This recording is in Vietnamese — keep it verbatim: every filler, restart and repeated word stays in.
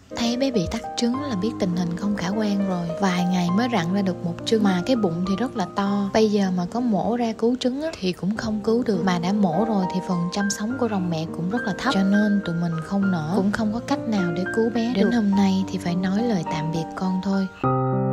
Thấy bé bị tắc trứng là biết tình hình không khả quan rồi. Vài ngày mới rặn ra được một trứng, mà cái bụng thì rất là to. Bây giờ mà có mổ ra cứu trứng á, thì cũng không cứu được. Mà đã mổ rồi thì phần chăm sống của rồng mẹ cũng rất là thấp, cho nên tụi mình không nỡ, cũng không có cách nào để cứu bé được. Đến hôm nay thì phải nói lời tạm biệt con thôi.